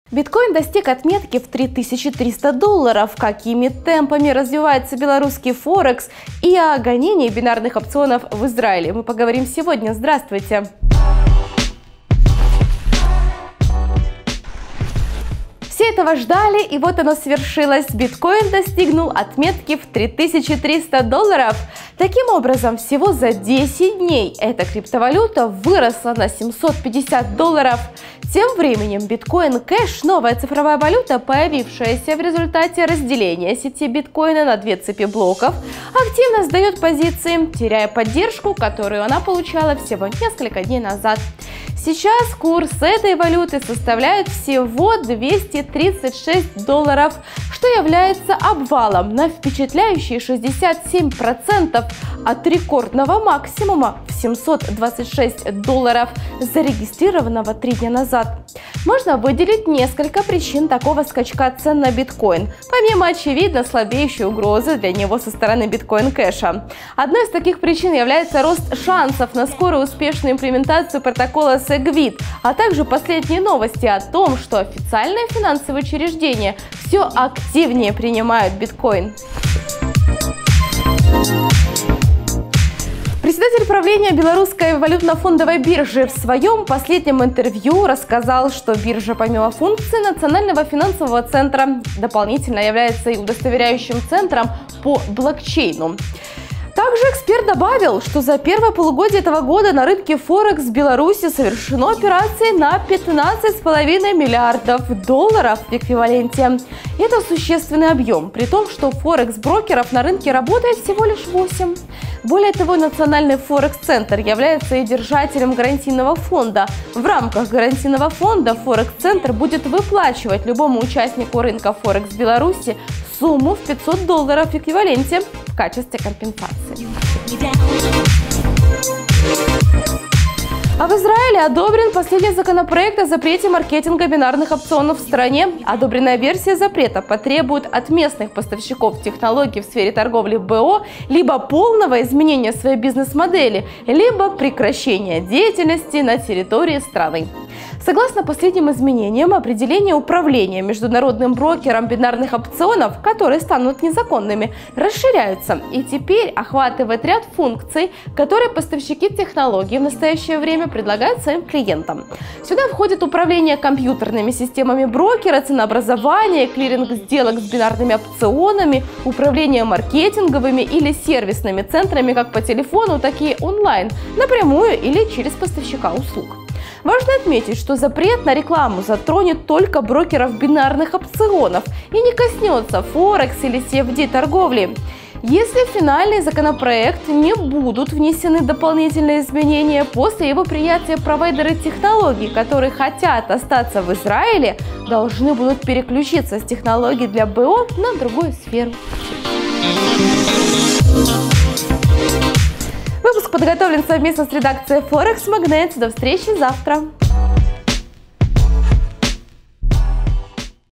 Биткоин достиг отметки в $3300. Какими темпами развивается белорусский Форекс и о гонении бинарных опционов в Израиле мы поговорим сегодня. Здравствуйте! Все этого ждали, и вот оно свершилось. Биткоин достигнул отметки в $3300. Таким образом, всего за 10 дней эта криптовалюта выросла на $750. Тем временем биткоин Кэш, новая цифровая валюта, появившаяся в результате разделения сети биткоина на две цепи блоков, активно сдает позиции, теряя поддержку, которую она получала всего несколько дней назад. Сейчас курс этой валюты составляет всего $236, что является обвалом на впечатляющие 67% от рекордного максимума в $726, зарегистрированного 3 дня назад. Можно выделить несколько причин такого скачка цен на биткоин, помимо очевидно слабеющей угрозы для него со стороны биткоин кэша. Одной из таких причин является рост шансов на скорую успешную имплементацию протокола SegWit, а также последние новости о том, что официальные финансовые учреждения все активнее принимают биткоин. Председатель правления Белорусской валютно-фондовой биржи в своем последнем интервью рассказал, что биржа помимо функции Национального финансового центра дополнительно является и удостоверяющим центром по блокчейну. Также эксперт добавил, что за первое полугодие этого года на рынке Форекс в Беларуси совершено операций на $15,5 миллиардов в эквиваленте. Это существенный объем, при том, что Форекс-брокеров на рынке работает всего лишь 8. Более того, Национальный Форекс-центр является и держателем гарантийного фонда. В рамках гарантийного фонда Форекс-центр будет выплачивать любому участнику рынка Форекс в Беларуси сумму в $500 в эквиваленте в качестве компенсации. А в Израиле одобрен последний законопроект о запрете маркетинга бинарных опционов в стране. Одобренная версия запрета потребует от местных поставщиков технологий в сфере торговли БО либо полного изменения своей бизнес-модели, либо прекращения деятельности на территории страны. Согласно последним изменениям, определение управления международным брокером бинарных опционов, которые станут незаконными, расширяются и теперь охватывает ряд функций, которые поставщики технологий в настоящее время предлагают своим клиентам. Сюда входит управление компьютерными системами брокера, ценообразование, клиринг сделок с бинарными опционами, управление маркетинговыми или сервисными центрами как по телефону, так и онлайн, напрямую или через поставщика услуг. Важно отметить, что запрет на рекламу затронет только брокеров бинарных опционов и не коснется Форекс или CFD торговли. Если в финальный законопроект не будут внесены дополнительные изменения, после его принятия провайдеры технологий, которые хотят остаться в Израиле, должны будут переключиться с технологий для БО на другую сферу. Выпуск подготовлен совместно с редакцией Forex Magnet. До встречи завтра!